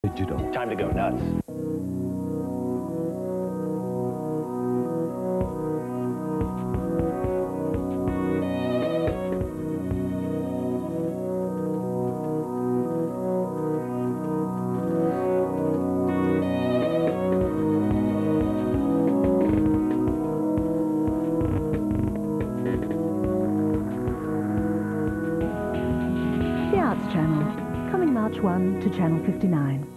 Digital. Time to go nuts. The Arts Channel, coming March 1 to Channel 59.